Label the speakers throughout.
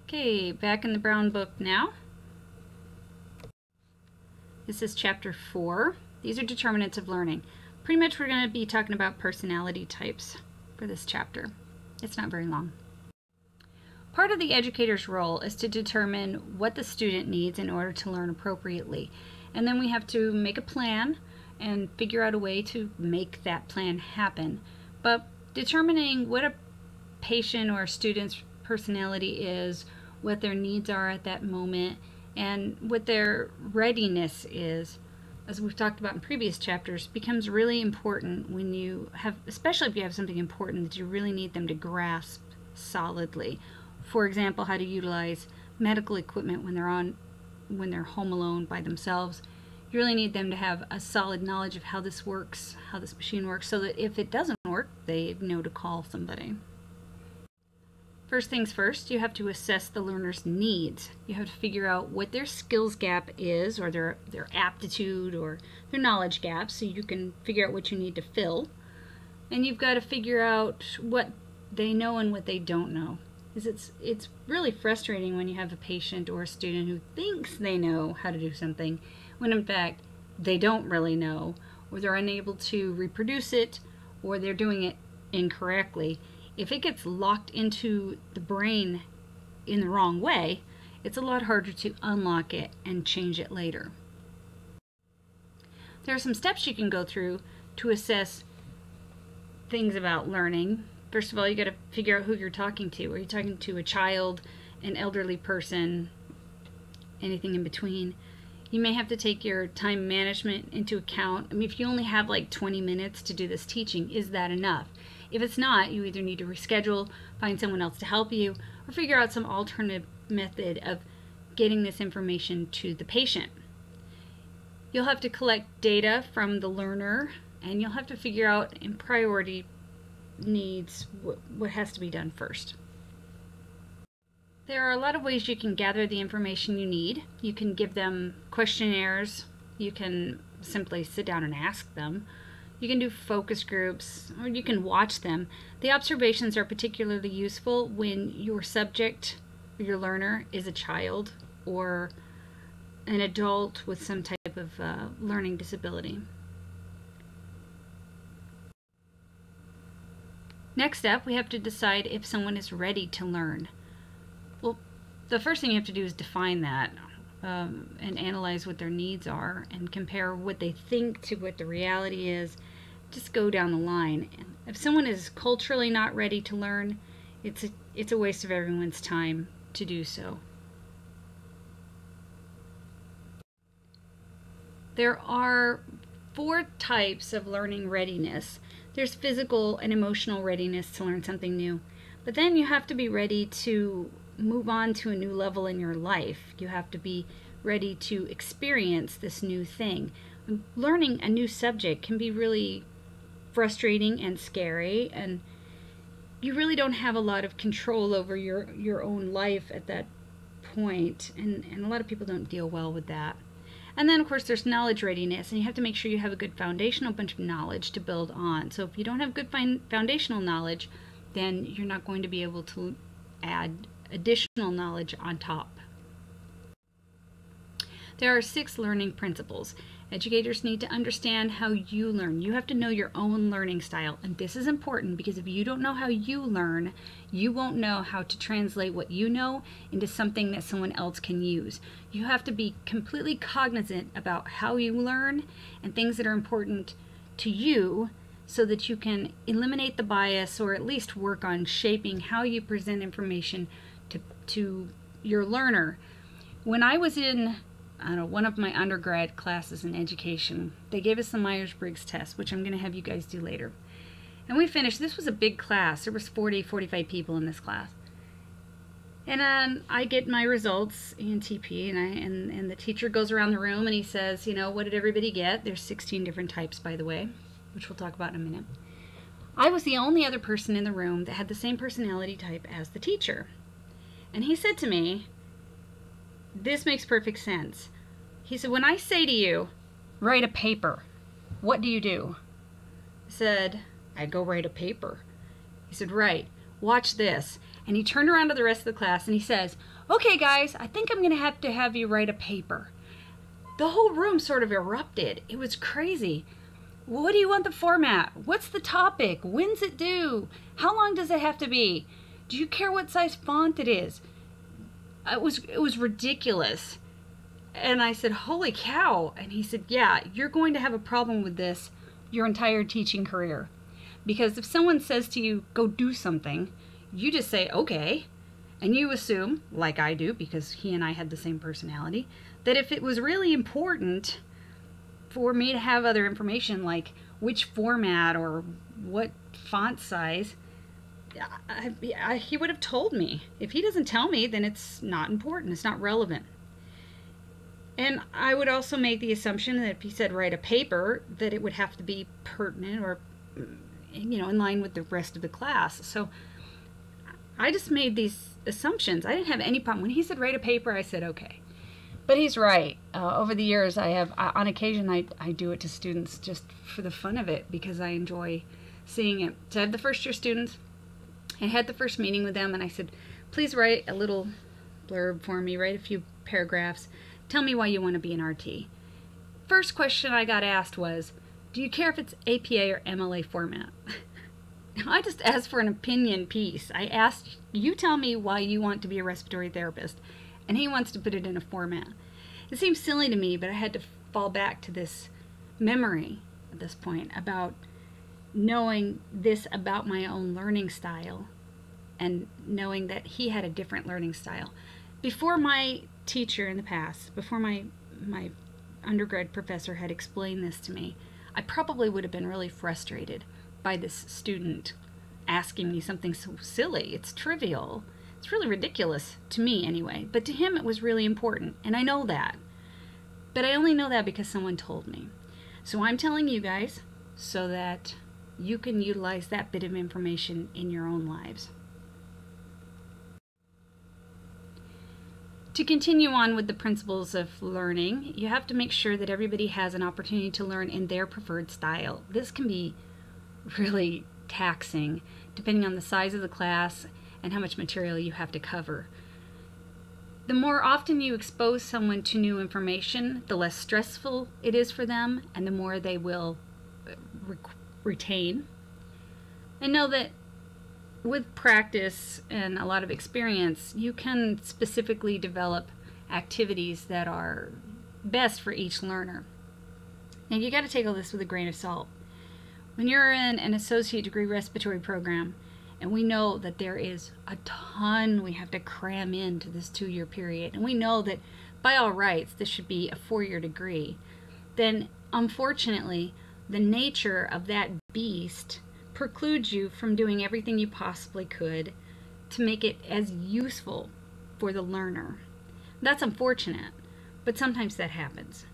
Speaker 1: Okay, back in the Brown book now. This is chapter 4. These are determinants of learning. Pretty much we're going to be talking about personality types for this chapter. It's not very long. Part of the educator's role is to determine what the student needs in order to learn appropriately. And then we have to make a plan and figure out a way to make that plan happen. But determining what a patient or a student's personality is, what their needs are at that moment, and what their readiness is, as we've talked about in previous chapters, becomes really important when you have, especially if you have something important that you really need them to grasp solidly. For example, how to utilize medical equipment when they're home alone by themselves. You really need them to have a solid knowledge of how this works, how this machine works, so that if it doesn't work, they know to call somebody. First things first, you have to assess the learner's needs. You have to figure out what their skills gap is, or their aptitude or their knowledge gap, so you can figure out what you need to fill. And you've got to figure out what they know and what they don't know. Because it's really frustrating when you have a patient or a student who thinks they know how to do something, when in fact they don't really know, or they're unable to reproduce it, or they're doing it incorrectly. If it gets locked into the brain in the wrong way, it's a lot harder to unlock it and change it later. There are some steps you can go through to assess things about learning. First of all, you got to figure out who you're talking to. Are you talking to a child, an elderly person, anything in between? You may have to take your time management into account. I mean, if you only have like 20 minutes to do this teaching, is that enough? If it's not, you either need to reschedule, find someone else to help you, or figure out some alternative method of getting this information to the patient. You'll have to collect data from the learner, and you'll have to figure out in priority needs what has to be done first. There are a lot of ways you can gather the information you need. You can give them questionnaires. You can simply sit down and ask them. You can do focus groups, or you can watch them. The observations are particularly useful when your subject, or your learner, is a child or an adult with some type of learning disability. Next up, we have to decide if someone is ready to learn. Well, the first thing you have to do is define that and analyze what their needs are and compare what they think to what the reality is. Just go down the line. If someone is culturally not ready to learn, it's a waste of everyone's time to do so. There are 4 types of learning readiness. There's physical and emotional readiness to learn something new, but then you have to be ready to move on to a new level in your life. You have to be ready to experience this new thing. Learning a new subject can be really frustrating and scary, and you really don't have a lot of control over your own life at that point, and a lot of people don't deal well with that. And then, of course, there's knowledge readiness, and you have to make sure you have a good foundational bunch of knowledge to build on. So if you don't have good foundational knowledge, then you're not going to be able to add additional knowledge on top. There are 6 learning principles. Educators need to understand how you learn. You have to know your own learning style, and this is important because if you don't know how you learn, you won't know how to translate what you know into something that someone else can use. You have to be completely cognizant about how you learn and things that are important to you so that you can eliminate the bias, or at least work on shaping how you present information to your learner. When I was in one of my undergrad classes in education, they gave us the Myers-Briggs test, which I'm going to have you guys do later. And we finished. This was a big class. There was 45 people in this class. And I get my results in TP, and the teacher goes around the room and he says, you know, what did everybody get? There's 16 different types, by the way, which we'll talk about in a minute. I was the only other person in the room that had the same personality type as the teacher. And he said to me, this makes perfect sense. He said, when I say to you, write a paper, what do you do? I said, I go write a paper. He said, right, watch this. And he turned around to the rest of the class and he says, "Okay, guys, I think I'm going to have you write a paper." The whole room sort of erupted. It was crazy. What do you want the format? What's the topic? When's it due? How long does it have to be? Do you care what size font it is? It was ridiculous. And I said, "Holy cow." And he said, "Yeah, you're going to have a problem with this your entire teaching career. Because if someone says to you, go do something, you just say, okay. And you assume, like I do, because he and I had the same personality, that if it was really important for me to have other information, like which format or what font size, he would have told me. If he doesn't tell me, then it's not important. It's not relevant. And I would also make the assumption that if he said write a paper, that it would have to be pertinent or, you know, in line with the rest of the class. So I just made these assumptions. I didn't have any problem. When he said write a paper, I said okay. But he's right. Over the years, on occasion, I do it to students just for the fun of it because I enjoy seeing it. So I had the first year students. I had the first meeting with them and I said, please write a little blurb for me, write a few paragraphs. Tell me why you want to be an RT. First question I got asked was, do you care if it's APA or MLA format? I just asked for an opinion piece. I asked, you tell me why you want to be a respiratory therapist, and he wants to put it in a format. It seems silly to me, but I had to fall back to this memory at this point about knowing this about my own learning style and knowing that he had a different learning style. Before my teacher in the past, before my undergrad professor had explained this to me, I probably would have been really frustrated by this student asking me something so silly. It's trivial. It's really ridiculous to me anyway, but to him it was really important, and I know that. But I only know that because someone told me. So I'm telling you guys so that you can utilize that bit of information in your own lives. To continue on with the principles of learning, you have to make sure that everybody has an opportunity to learn in their preferred style. This can be really taxing depending on the size of the class and how much material you have to cover. The more often you expose someone to new information, the less stressful it is for them and the more they will retain. And know that with practice and a lot of experience, you can specifically develop activities that are best for each learner. Now you got to take all this with a grain of salt. When you're in an associate degree respiratory program, and we know that there is a ton we have to cram into this 2-year period, and we know that by all rights this should be a 4-year degree, then unfortunately the nature of that beast precludes you from doing everything you possibly could to make it as useful for the learner. That's unfortunate, but sometimes that happens.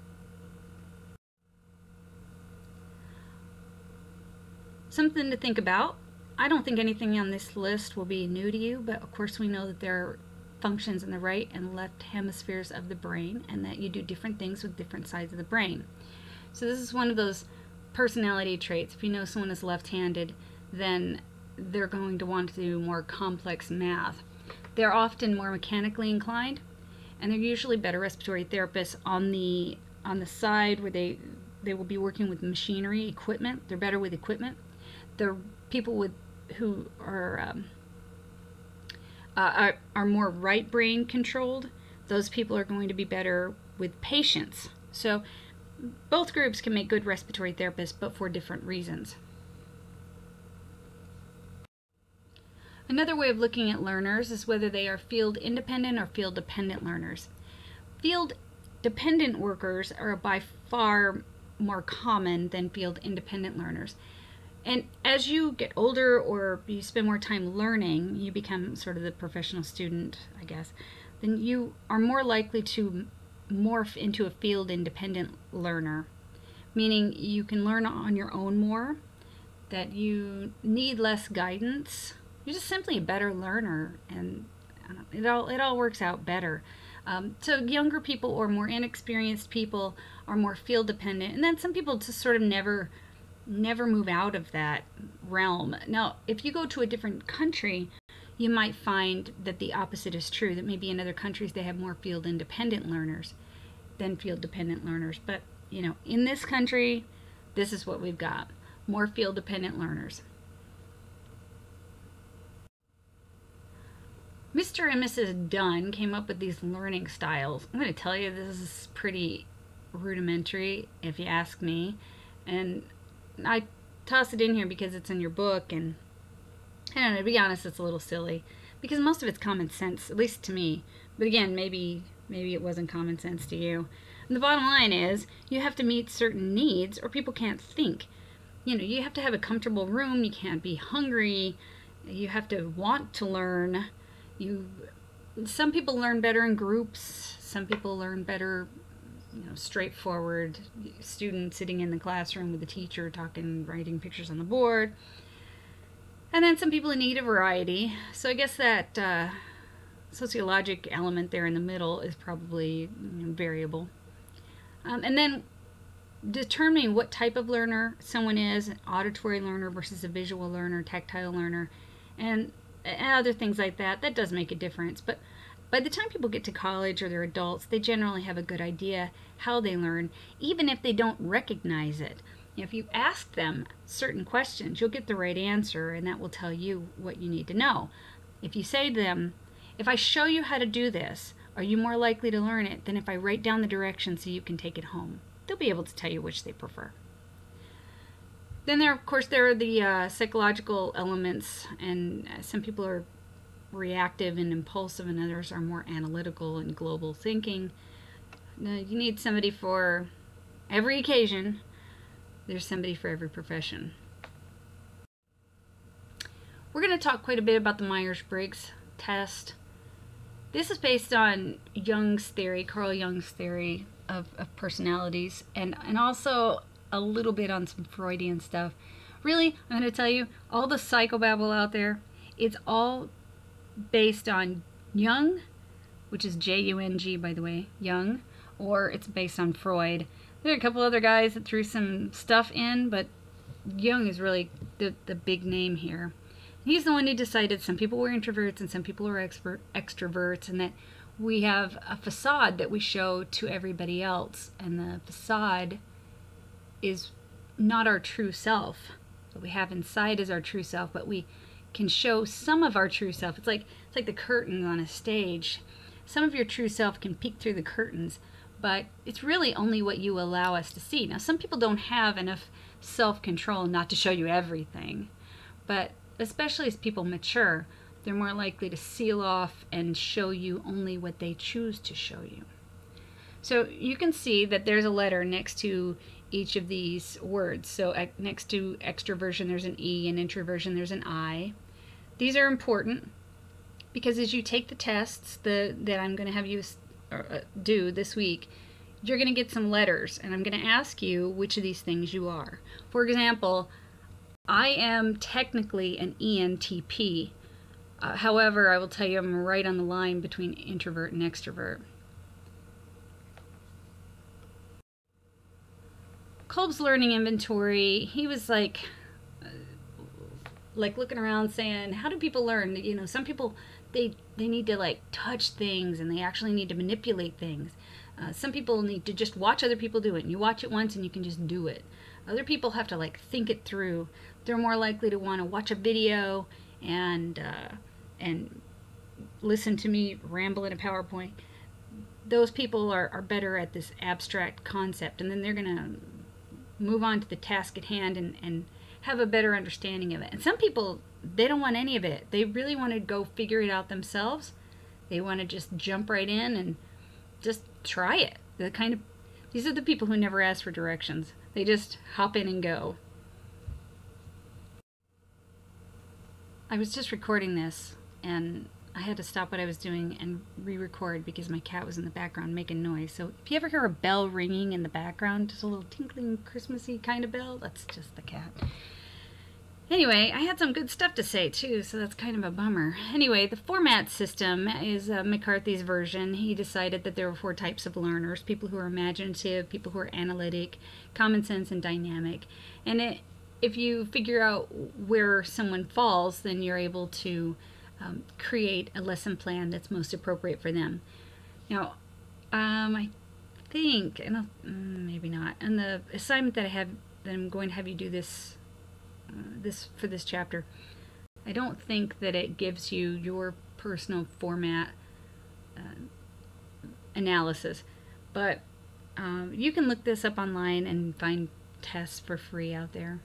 Speaker 1: Something to think about. I don't think anything on this list will be new to you, but of course we know that there are functions in the right and left hemispheres of the brain and that you do different things with different sides of the brain. So this is one of those personality traits. If you know someone is left-handed, then they're going to want to do more complex math. They're often more mechanically inclined, and they're usually better respiratory therapists on the side where they will be working with machinery, equipment. They're better with equipment. They're people who are more right brain controlled. Those people are going to be better with patients. So both groups can make good respiratory therapists, but for different reasons. Another way of looking at learners is whether they are field independent or field dependent learners. Field dependent workers are by far more common than field independent learners. And as you get older or you spend more time learning, you become sort of the professional student, I guess, then you are more likely to morph into a field independent learner, meaning you can learn on your own more, that you need less guidance. You're just simply a better learner, and it all works out better. So younger people or more inexperienced people are more field dependent, and then some people just sort of never move out of that realm. Now, if you go to a different country, you might find that the opposite is true, that maybe in other countries they have more field-independent learners than field-dependent learners. But, you know, in this country, this is what we've got. More field-dependent learners. Mr. and Mrs. Dunn came up with these learning styles. I'm going to tell you this is pretty rudimentary, if you ask me. And I toss it in here because it's in your book, and I don't know, to be honest, it's a little silly because most of it's common sense, at least to me. But again, maybe it wasn't common sense to you. And the bottom line is you have to meet certain needs or people can't think. You know, you have to have a comfortable room, you can't be hungry, you have to want to learn. Some people learn better in groups, some people learn better, you know, straightforward student sitting in the classroom with the teacher talking, writing pictures on the board. And then some people need a variety. So I guess that sociologic element there in the middle is probably, you know, variable. And then determining what type of learner someone is, an auditory learner versus a visual learner, tactile learner, and other things like that, that does make a difference. But by the time people get to college or they're adults, they generally have a good idea how they learn, even if they don't recognize it. If you ask them certain questions, you'll get the right answer, and that will tell you what you need to know. If you say to them, if I show you how to do this, are you more likely to learn it than if I write down the directions so you can take it home? They'll be able to tell you which they prefer. Then of course, there are the psychological elements, and some people are reactive and impulsive, and others are more analytical and global thinking. You need somebody for every occasion. There's somebody for every profession. We're going to talk quite a bit about the Myers-Briggs test. This is based on Jung's theory, Carl Jung's theory of personalities, and also a little bit on some Freudian stuff. Really, I'm going to tell you, all the psychobabble out there, it's all based on Jung, which is J-U-N-G, by the way, Jung, or it's based on Freud. There are a couple other guys that threw some stuff in, but Jung is really the big name here. He's the one who decided some people were introverts and some people were extroverts, and that we have a facade that we show to everybody else, and the facade is not our true self. What we have inside is our true self, but we can show some of our true self. It's like the curtains on a stage. Some of your true self can peek through the curtains, but it's really only what you allow us to see. Now, some people don't have enough self-control not to show you everything, but especially as people mature, they're more likely to seal off and show you only what they choose to show you. So you can see that there's a letter next to each of these words. So next to extroversion, there's an E, and introversion, there's an I. These are important because as you take the tests that I'm going to have you do this week, you're going to get some letters, and I'm going to ask you which of these things you are. For example, I am technically an ENTP. However, I will tell you I'm right on the line between introvert and extrovert. Kolb's learning inventory, he was like looking around saying, how do people learn? You know, some people, they need to like touch things, and they actually need to manipulate things. Some people need to just watch other people do it, and you watch it once and you can just do it. Other people have to like think it through. They're more likely to want to watch a video and listen to me ramble in a PowerPoint. Those people are better at this abstract concept, and then they're going to move on to the task at hand and have a better understanding of it. And some people, they don't want any of it. They really want to go figure it out themselves. They want to just jump right in and just try it. These are the people who never ask for directions. They just hop in and go. I was just recording this, and I had to stop what I was doing and re-record because my cat was in the background making noise. So if you ever hear a bell ringing in the background, just a little tinkling Christmassy kind of bell, that's just the cat. Anyway, I had some good stuff to say too, so that's kind of a bummer. Anyway, the format system is McCarthy's version. He decided that there were 4 types of learners: people who are imaginative, people who are analytic, common sense, and dynamic. And if you figure out where someone falls, then you're able to create a lesson plan that's most appropriate for them. Now, I think, and maybe not, and the assignment that I'm going to have you do this for this chapter, I don't think that it gives you your personal format analysis, but you can look this up online and find tests for free out there.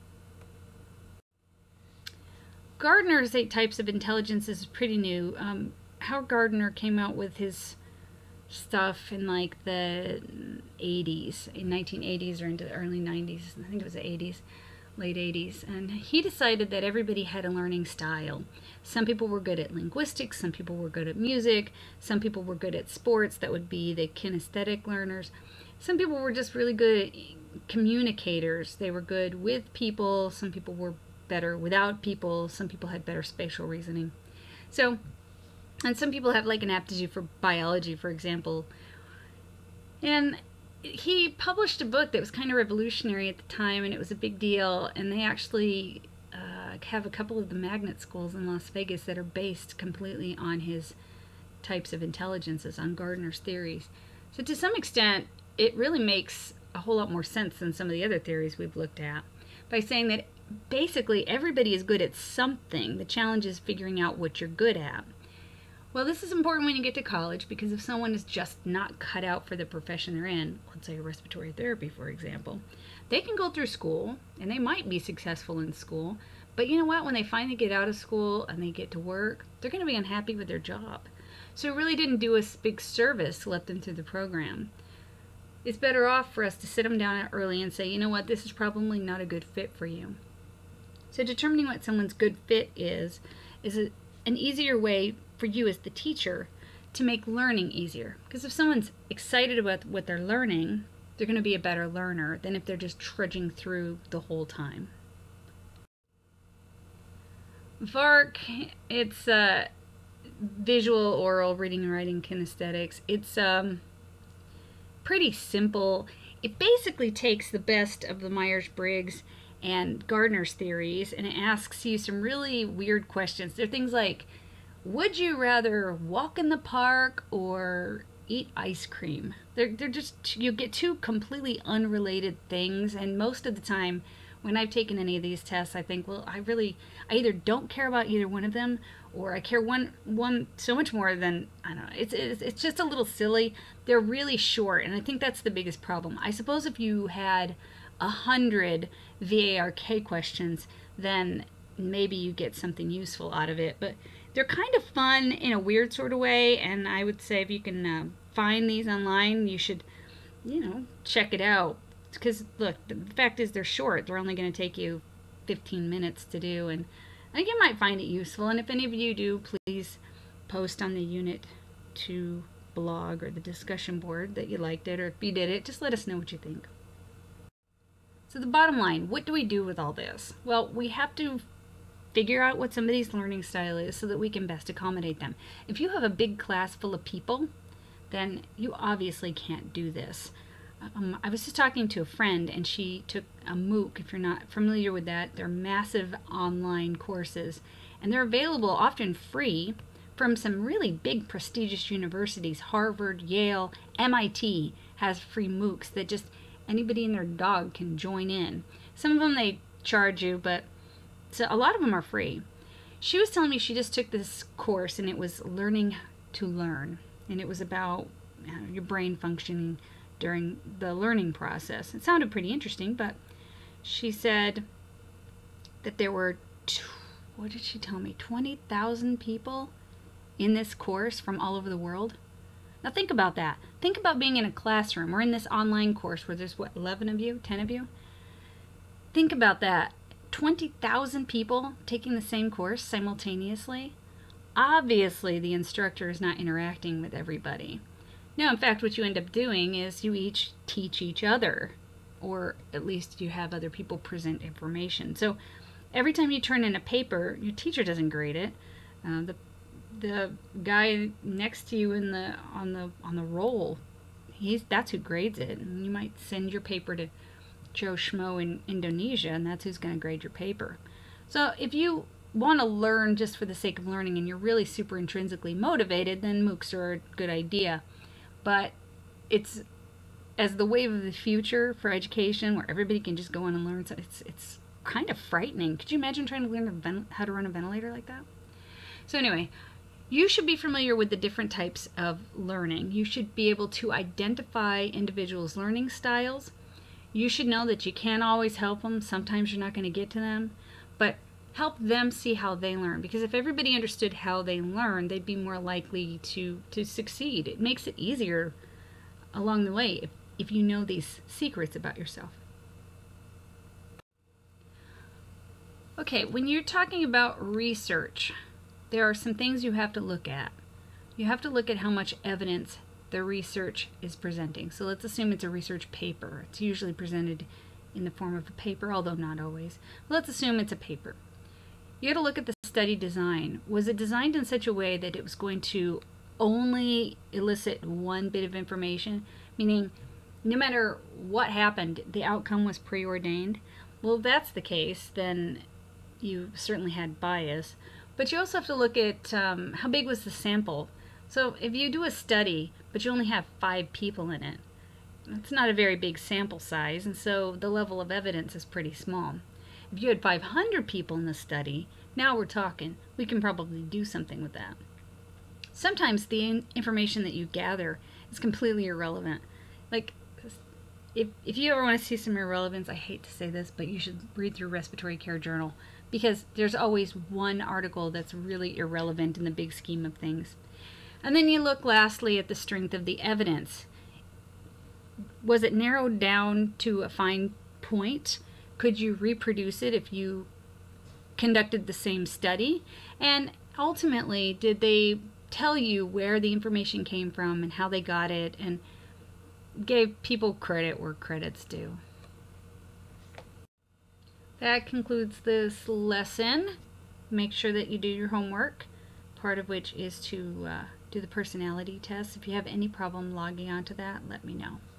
Speaker 1: Gardner's 8 types of intelligence is pretty new. Howard Gardner came out with his stuff in like the 80s, in 1980s or into the early 90s. I think it was the 80s, late 80s. And he decided that everybody had a learning style. Some people were good at linguistics, some people were good at music, some people were good at sports, that would be the kinesthetic learners. Some people were just really good communicators. They were good with people. Some people were better without people. Some people had better spatial reasoning. So, and some people have like an aptitude for biology, for example. And he published a book that was kind of revolutionary at the time, and it was a big deal. And they actually have a couple of the magnet schools in Las Vegas that are based completely on his types of intelligences, on Gardner's theories. So to some extent, it really makes a whole lot more sense than some of the other theories we've looked at, by saying that basically everybody is good at something. The challenge is figuring out what you're good at. Well, this is important when you get to college, because if someone is just not cut out for the profession they're in, let's say respiratory therapy, for example, they can go through school and they might be successful in school, but you know what? When they finally get out of school and they get to work, they're going to be unhappy with their job. So it really didn't do us big service to let them through the program. It's better off for us to sit them down early and say, you know what, this is probably not a good fit for you. So determining what someone's good fit is an easier way for you as the teacher to make learning easier. Because if someone's excited about what they're learning, they're going to be a better learner than if they're just trudging through the whole time. VARK, it's visual, oral, reading and writing kinesthetics. It's pretty simple. It basically takes the best of the Myers-Briggs and Gardner's theories, and it asks you some really weird questions. They're things like, would you rather walk in the park or eat ice cream? They're just, you get two completely unrelated things, and most of the time when I've taken any of these tests, I think, well, I either don't care about either one of them, or I care one so much more than, I don't know, it's just a little silly. They're really short, and I think that's the biggest problem. I suppose if you had 100 VARK questions, then maybe you get something useful out of it, but they're kind of fun in a weird sort of way, and I would say if you can find these online, you should, check it out. Because, look, the fact is they're short. They're only going to take you 15 minutes to do, and I think you might find it useful. And if any of you do, please post on the Unit 2 blog or the discussion board that you liked it, or if you did it, just let us know what you think. So the bottom line, what do we do with all this? Well, we have to figure out what somebody's learning style is so that we can best accommodate them. If you have a big class full of people, then you obviously can't do this. I was just talking to a friend, and she took a MOOC. If you're not familiar with that, they're massive online courses, and they're available often free from some really big prestigious universities. Harvard, Yale, MIT has free MOOCs that just anybody and their dog can join in. Some of them they charge you, but so a lot of them are free. She was telling me she just took this course, and it was learning to learn, and it was about your brain functioning during the learning process. It sounded pretty interesting, but she said that there were, what did she tell me, 20,000 people in this course from all over the world. Now think about that. Think about being in a classroom or in this online course where there's, what, 11 of you, 10 of you? Think about that. 20,000 people taking the same course simultaneously. Obviously, the instructor is not interacting with everybody. No, in fact, what you end up doing is you each teach each other, or at least you have other people present information. So every time you turn in a paper, your teacher doesn't grade it. The guy next to you on the roll, that's who grades it. And you might send your paper to Joe Schmo in Indonesia, and that's who's going to grade your paper. So if you want to learn just for the sake of learning and you're really super intrinsically motivated, then MOOCs are a good idea. But it's as the wave of the future for education where everybody can just go in and learn, so it's kind of frightening. Could you imagine trying to learn how to run a ventilator like that? So anyway, you should be familiar with the different types of learning. You should be able to identify individuals' learning styles. You should know that you can't always help them. Sometimes you're not going to get to them, but help them see how they learn. Because if everybody understood how they learn, they'd be more likely to succeed. It makes it easier along the way if you know these secrets about yourself. Okay, when you're talking about research, there are some things you have to look at. You have to look at how much evidence the research is presenting. So let's assume it's a research paper. It's usually presented in the form of a paper, although not always. Let's assume it's a paper. You got to look at the study design. Was it designed in such a way that it was going to only elicit one bit of information? Meaning, no matter what happened, the outcome was preordained? Well, if that's the case, then you certainly had bias. But you also have to look at how big was the sample. So if you do a study, but you only have 5 people in it, it's not a very big sample size, and so the level of evidence is pretty small. If you had 500 people in the study, now we're talking. We can probably do something with that. Sometimes the information that you gather is completely irrelevant. Like, if you ever want to see some irrelevance, I hate to say this, but you should read through Respiratory Care Journal, because there's always one article that's really irrelevant in the big scheme of things. And then you look lastly at the strength of the evidence. Was it narrowed down to a fine point? Could you reproduce it if you conducted the same study? And ultimately, did they tell you where the information came from and how they got it, and gave people credit where credit's due? That concludes this lesson. Make sure that you do your homework, part of which is to do the personality test. If you have any problem logging onto that, let me know.